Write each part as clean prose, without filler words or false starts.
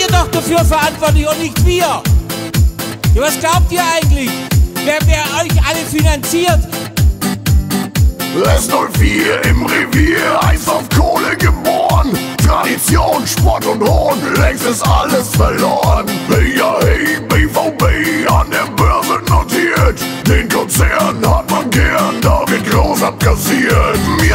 doch dafür verantwortlich und nicht wir. Ja, was glaubt ihr eigentlich? Wer euch alle finanziert? S04 im Revier, Eis auf Kohle geboren. Tradition, Sport und Hohn, längst ist alles verloren. Hey, ja, hey, BVB an der Börse notiert. Den Konzern hat man gern, da wird groß abkassiert.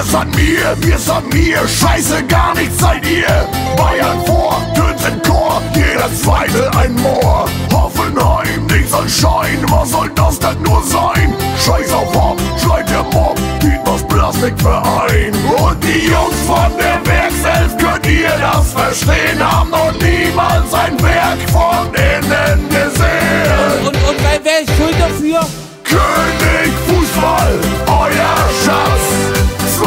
Mir ist an mir, scheiße, gar nichts seid ihr. Bayern vor, tönt im Chor, jeder zweite ein Moor. Hoffenheim, nichts an Schein, was soll das denn nur sein? Scheiß auf Hop, schreit der Mob, Dietmars Plastikverein. Und die Jungs von der Werkself, könnt ihr das verstehen? Haben noch niemals ein Werk von innen gesehen. Und wer ist schuld dafür? König, Fußball, euer Schatz.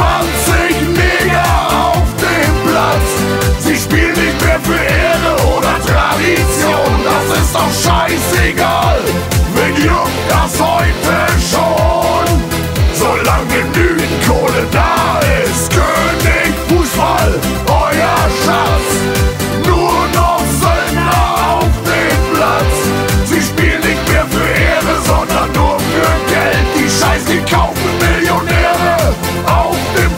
20 Neger auf dem Platz. Sie spielen nicht mehr für Ehre oder Tradition. Das ist doch scheißegal, wen juckt das heute schon? Solange genügend Kohle da ist. König, Fußball, euer Schatz. Nur noch Söldner auf dem Platz. Sie spielen nicht mehr für Ehre, sondern nur für Geld. Die scheiß gekauften Millionäre auf dem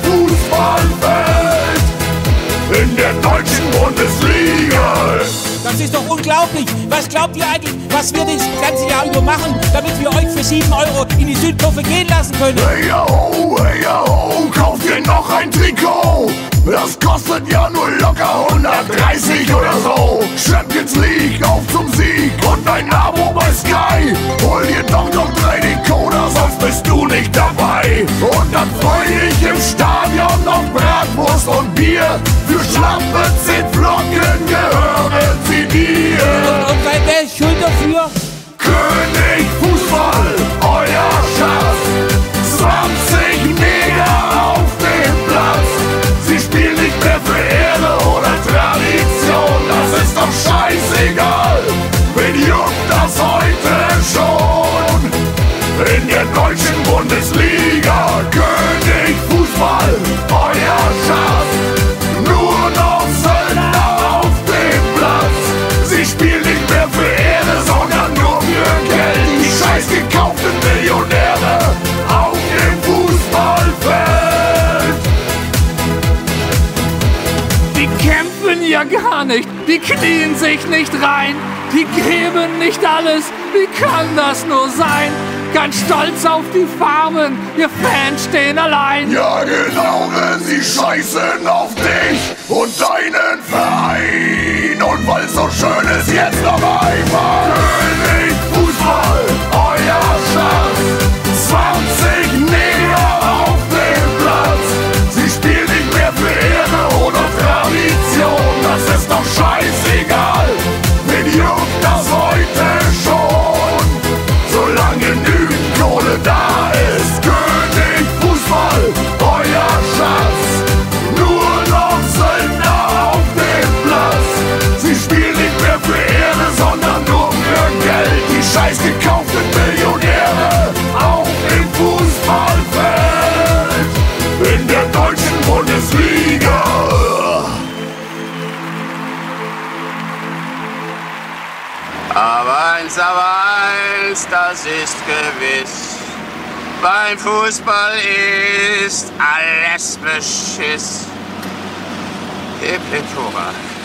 Fußballfeld in der deutschen Bundesliga. Das ist doch unglaublich. Was glaubt ihr eigentlich, was wir das ganze Jahr über machen, damit wir euch für 7 Euro in die Südkurve gehen lassen können? Hey ho, kauft ihr noch ein Trikot? Das kostet ja nur locker 130 oder so. Champions League, auf zum Sieg und ein Abo bei Sky. Hol dir doch noch 3 Decoder, sonst bist du nicht dabei. Und dann freu ich im Stadion auf Bratwurst und Bier. Für schlappe 10 Flocken gehören sie dir. Und wer ist schuld dafür? König, Fußball, euer Schatz. 20 Neger auf dem Platz. Sie spielen nicht mehr für Ehre oder Tradition. Das ist doch scheißegal, wen juckt das heute schon? In der deutschen Bundesliga. König, Fußball, euer Schatz. Nur noch Söldner auf dem Platz. Sie spielen nicht mehr für Ehre, sondern nur für Geld. Die scheiß gekauften Millionäre auf dem Fußballfeld. Die kämpfen ja gar nicht, die knien sich nicht rein, die geben nicht alles, wie kann das nur sein? Ganz stolz auf die Farben, ihr Fans stehen allein. Ja genau, sie scheißen auf dich und deinen Verein. Und weil's so schön ist, jetzt noch einmal. König, Fußball, euer Schatz. 20 Neger auf dem Platz. Sie spielen nicht mehr für Ehre oder Tradition. Das ist doch scheißegal, wen juckt das heute schon? Solange genügend Kohle da ist. König, Fußball, euer Schatz. Nur noch Söldner auf dem Platz. Sie spielen nicht mehr für Ehre, sondern nur für Geld. Die scheiß gekauften Millionäre auf dem Fußballfeld in der deutschen Bundesliga. Aber eins, das ist gewiss, beim Fußball ist alles Beschiss. Hip, hip, hurra.